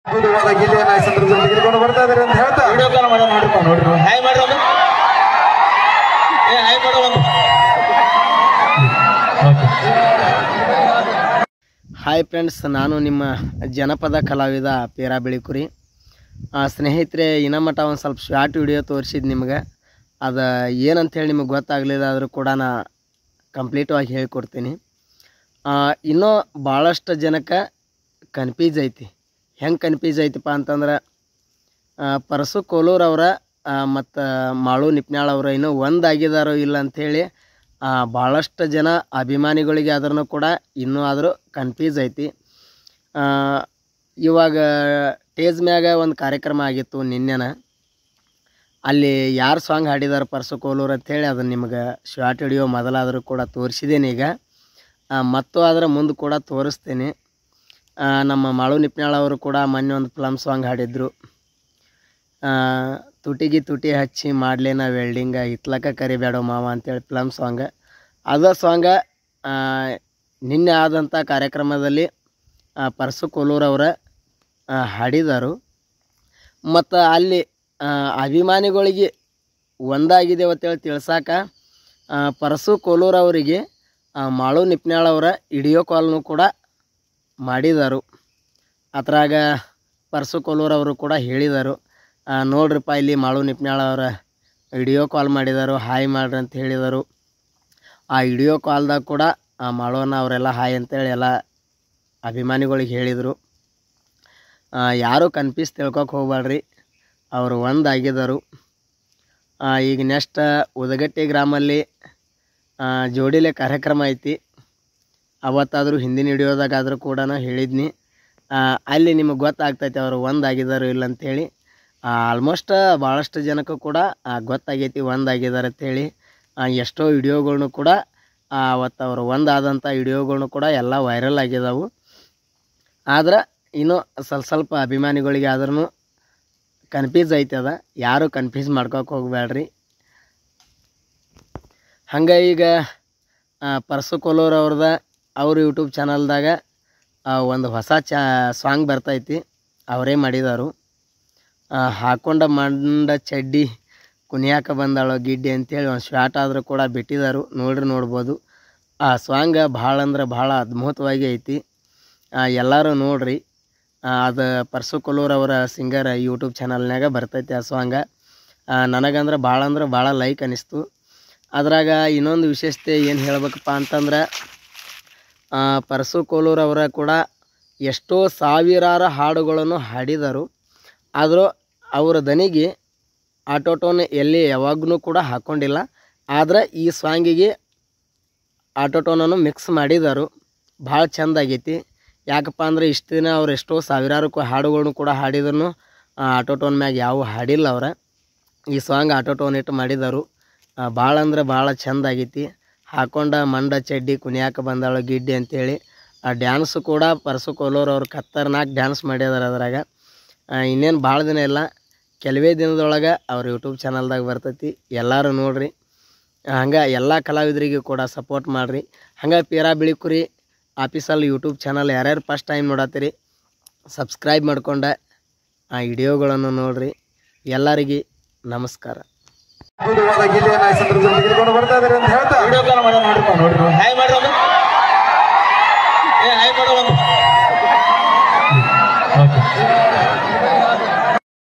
ಬುಧವಾರ ಗಿಲ್ಲಿಯ ಸಂದರ್ಭದಲ್ಲಿ ತೆಗೆದುಕೊಂಡು ಬರ್ತಾ ಇದ್ದಾರೆ ಅಂತ ಹೇಳ್ತಾ ವಿಡಿಯೋ ಕಾಲ್ ಮಾಡಿ ನೋಡ್ರಿ ಹಾಯ್ ಮಾಡ್ರಿ ಒಂದು ಹಾಯ್ ಮಾಡೋ ಒಂದು ಹಾಯ್ ಫ್ರೆಂಡ್ಸ್, ನಾನು ನಿಮ್ಮ ಜನಪದ ಕಲಾವಿದ ಪೇರಾ ಬೆಳಿಕುರಿ. ಸ್ನೇಹಿತರೆ, ಇನ್ನಮಟ್ಟ ಒಂದು ಸ್ವಲ್ಪ ಶಾರ್ಟ್ ವಿಡಿಯೋ ತೋರಿಸಿದ್ದು ನಿಮ್ಗೆ. ಅದು ಏನಂತೇಳಿ ನಿಮಗೆ ಗೊತ್ತಾಗಲಿಲ್ಲ ಆದರೂ ಕೂಡ ನಾ ಕಂಪ್ಲೀಟಾಗಿ ಹೇಳ್ಕೊಡ್ತೀನಿ. ಇನ್ನೂ ಭಾಳಷ್ಟು ಜನಕ್ಕೆ ಕನ್ಫ್ಯೂಸ್ ಐತಿ. ಹೆಂಗೆ ಕನ್ಫ್ಯೂಸ್ ಐತಿಪ್ಪ ಅಂತಂದ್ರೆ, ಪರಸು ಕೋಲೂರವರ ಮತ್ತು ಮಾಳು ನಿಪ್ನಾಳ್ ಅವರು ಇನ್ನೂ ಒಂದಾಗಿದ್ದಾರೋ ಇಲ್ಲ ಅಂಥೇಳಿ ಭಾಳಷ್ಟು ಜನ ಅಭಿಮಾನಿಗಳಿಗೆ ಆದ್ರೂ ಕೂಡ ಇನ್ನೂ ಆದರೂ ಕನ್ಫ್ಯೂಸ್ ಐತಿ. ಇವಾಗ ಸ್ಟೇಜ್ ಮ್ಯಾಗ ಒಂದು ಕಾರ್ಯಕ್ರಮ ಆಗಿತ್ತು ನಿನ್ನೆನ. ಅಲ್ಲಿ ಯಾರು ಸಾಂಗ್ ಹಾಡಿದಾರೆ ಪರಸು ಕೋಲೂರು ಅಂಥೇಳಿ ಅದನ್ನು ನಿಮ್ಗೆ ಶಾರ್ಟ್ ವಿಡಿಯೋ ಮೊದಲಾದರೂ ಕೂಡ ತೋರಿಸಿದ್ದೇನೆ. ಈಗ ಮತ್ತು ಅದರ ಮುಂದೆ ಕೂಡ ತೋರಿಸ್ತೇನೆ. ನಮ್ಮ ಮಾಳು ನಿಪ್ನಾಳ್ ಅವರು ಕೂಡ ಮೊನ್ನೆ ಒಂದು ಫಿಲಮ್ ಸಾಂಗ್ ಹಾಡಿದ್ರು. ತುಟಿಗೆ ತುಟಿ ಹಚ್ಚಿ ಮಾಡಲೇನ ವೆಲ್ಡಿಂಗ ಇತ್ಲಕ ಕರಿಬೇಡೋ ಮಾವ ಅಂತೇಳಿ ಫಿಲಮ್ ಸಾಂಗ್. ಅದ ಸಾಂಗ ನಿನ್ನೆ ಆದಂಥ ಕಾರ್ಯಕ್ರಮದಲ್ಲಿ ಪರಸು ಕೋಲೂರವರ ಹಾಡಿದರು. ಮತ್ತು ಅಲ್ಲಿ ಅಭಿಮಾನಿಗಳಿಗೆ ಒಂದಾಗಿದ್ದೇವೆ ಅಂತೇಳಿ ತಿಳ್ಸಾಕ ಪರಸು ಕೋಲೂರವರಿಗೆ ಮಾಳು ನಿಪ್ನಾಳ್ ಅವರ ವಿಡಿಯೋ ಕಾಲ್ನು ಕೂಡ ಮಾಡಿದರು. ಅದ್ರಾಗ ಪರಸು ಕೋಲೂರವರು ಕೂಡ ಹೇಳಿದರು, ನೋಡ್ರಿಪ್ಪ ಇಲ್ಲಿ ಮಾಳು ನಿಪ್ನಾಳ್ ಅವರ ವಿಡಿಯೋ ಕಾಲ್ ಮಾಡಿದರು, ಹಾಯ್ ಮಾಡ್ರಿ ಅಂತ ಹೇಳಿದರು. ಆ ವಿಡಿಯೋ ಕಾಲ್ದಾಗ ಕೂಡ ಮಾಳುವನ್ನ ಅವರೆಲ್ಲ ಹಾಯ್ ಅಂತೇಳಿ ಎಲ್ಲ ಅಭಿಮಾನಿಗಳಿಗೆ ಹೇಳಿದರು. ಯಾರೂ ಕನ್ಫ್ಯೂಸ್ ತಿಳ್ಕೊಕ್ಕೆ ಹೋಗ್ಬೇಡ್ರಿ, ಅವರು ಒಂದಾಗಿದ್ದರು. ಈಗ ನೆಕ್ಸ್ಟ್ ಉದಗಟ್ಟಿ ಗ್ರಾಮಲ್ಲಿ ಜೋಡಿಲೆ ಕಾರ್ಯಕ್ರಮ ಐತಿ. ಅವತ್ತಾದರೂ ಹಿಂದಿನ ವಿಡಿಯೋದಾಗಾದರೂ ಕೂಡ ಹೇಳಿದ್ನಿ. ಅಲ್ಲಿ ನಿಮಗೆ ಗೊತ್ತಾಗ್ತೈತೆ ಅವರು ಒಂದಾಗಿದ್ದಾರೋ ಇಲ್ಲ ಅಂಥೇಳಿ. ಆಲ್ಮೋಸ್ಟ್ ಭಾಳಷ್ಟು ಜನಕ್ಕೂ ಕೂಡ ಗೊತ್ತಾಗೈತಿ ಒಂದಾಗಿದ್ದಾರೆ ಅಂಥೇಳಿ. ಎಷ್ಟೋ ವಿಡಿಯೋಗಳ್ನು ಕೂಡ ಅವತ್ತು ಅವರು ಒಂದಾದಂಥ ವಿಡಿಯೋಗಳ್ನು ಕೂಡ ಎಲ್ಲ ವೈರಲ್ ಆಗಿದ್ದಾವೆ. ಆದ್ರೆ ಇನ್ನೂ ಸ್ವಲ್ಪ ಅಭಿಮಾನಿಗಳಿಗೆ ಆದ್ರೂ ಕನ್ಫ್ಯೂಸ್ ಐತದ. ಯಾರೂ ಕನ್ಫ್ಯೂಸ್ ಮಾಡ್ಕೋಕೆ ಹೋಗ್ಬೇಡ್ರಿ. ಹಂಗೆ ಈಗ ಪರಸು ಕೋಲೂರು ಅವ್ರ ಯೂಟ್ಯೂಬ್ ಚಾನಲ್ದಾಗ ಒಂದು ಹೊಸ ಸಾಂಗ್ ಬರ್ತೈತಿ, ಅವರೇ ಮಾಡಿದರು. ಹಾಕೊಂಡ ಮಂಡ ಚಡ್ಡಿ ಕುಣಿಯಾಕ ಬಂದಾಳೋ ಗಿಡ್ಡಿ ಅಂತೇಳಿ ಒಂದು ಶಾರ್ಟ್ ಆದರೂ ಕೂಡ ಬಿಟ್ಟಿದ್ದಾರೆ, ನೋಡ್ಬೋದು. ಆ ಸಾಂಗ್ ಭಾಳ ಅಂದ್ರೆ ಭಾಳ ಅದ್ಭುತವಾಗಿ ಐತಿ. ಎಲ್ಲರೂ ನೋಡ್ರಿ. ಅದು ಪರಸು ಕೋಲೂರು ಅವರ ಸಿಂಗರ್ ಯೂಟ್ಯೂಬ್ ಚಾನಲ್ನಾಗ ಬರ್ತೈತಿ ಆ ಸಾಂಗ. ನನಗಂದ್ರೆ ಭಾಳ ಲೈಕ್ ಅನ್ನಿಸ್ತು. ಅದ್ರಾಗ ಇನ್ನೊಂದು ವಿಶೇಷತೆ ಏನು ಹೇಳ್ಬೇಕಪ್ಪ ಅಂತಂದ್ರೆ, ಪರಸು ಕೋಲೂರು ಅವರ ಕೂಡ ಎಷ್ಟೋ ಸಾವಿರಾರು ಹಾಡುಗಳನ್ನು ಹಾಡಿದರು. ಆದರೂ ಅವರ ದನಿಗೆ ಆಟೋಟೋನ್ ಎಲ್ಲಿ ಯಾವಾಗೂ ಕೂಡ ಹಾಕ್ಕೊಂಡಿಲ್ಲ. ಆದರೆ ಈ ಸಾಂಗಿಗೆ ಆಟೋಟೋನನ್ನು ಮಿಕ್ಸ್ ಮಾಡಿದರು. ಭಾಳ ಚೆಂದಾಗೈತಿ. ಯಾಕಪ್ಪ ಅಂದ್ರೆ ಇಷ್ಟು ದಿನ ಅವ್ರು ಎಷ್ಟೋ ಸಾವಿರಾರು ಹಾಡುಗಳನ್ನು ಕೂಡ ಹಾಡಿದ್ರು ಆಟೋಟೋನ್ ಮ್ಯಾಗ ಯಾವ ಹಾಡಿಲ್ಲ ಅವ್ರ. ಈ ಸಾಂಗ್ ಆಟೋಟೋನ್ ಇಟ್ಟು ಮಾಡಿದರು. ಭಾಳ ಅಂದ್ರೆ ಭಾಳ ಚೆಂದಾಗೈತಿ. ಹಾಕೊಂಡ ಮಂಡ ಚಡ್ಡಿ ಕುಣಿಯಾಕ ಬಂದಾಳು ಗಿಡ್ಡಿ ಅಂತೇಳಿ ಆ ಡ್ಯಾನ್ಸು ಕೂಡ ಪರಸು ಕೋಲೂರು ಅವ್ರು ಖತರ್ನಾಕ್ ಡ್ಯಾನ್ಸ್ ಮಾಡ್ಯಾರ. ಅದ್ರಾಗ ಇನ್ನೇನು ಭಾಳ ದಿನ ಇಲ್ಲ, ಕೆಲವೇ ದಿನದೊಳಗೆ ಅವ್ರ ಯೂಟ್ಯೂಬ್ ಚಾನಲ್ದಾಗ ಬರ್ತೈತಿ. ಎಲ್ಲರೂ ನೋಡ್ರಿ. ಹಂಗೆ ಎಲ್ಲ ಕಲಾವಿದರಿಗೂ ಕೂಡ ಸಪೋರ್ಟ್ ಮಾಡಿರಿ. ಹಂಗೆ ಪೇರಾ ಬೆಳಿಕುರಿ ಆಫೀಸಲ್ ಯೂಟ್ಯೂಬ್ ಚಾನಲ್ ಯಾರ್ಯಾರು ಫಸ್ಟ್ ಟೈಮ್ ನೋಡತ್ತೀರಿ ಸಬ್ಸ್ಕ್ರೈಬ್ ಮಾಡ್ಕೊಂಡೆ ಆ ವಿಡಿಯೋಗಳನ್ನು ನೋಡ್ರಿ. ಎಲ್ಲರಿಗೆ ನಮಸ್ಕಾರ. ಬುಧವಾರ ಗಿಲ್ಲಿಯ ಸಂದರ್ಭದಲ್ಲಿ ತೆಗೆದುಕೊಂಡು ಬರ್ತಾ ಇದ್ದಾರೆ ಅಂತ ಹೇಳ್ತಾ ವಿಡಿಯೋ ಕಾಲ್ ಮಾಡಿ ನೋಡ್ರಿ ಹಾಯ್ ಮಾಡ್ರಿ ಒಂದು ಹಾಯ್ ಮಾಡೋ ಒಂದು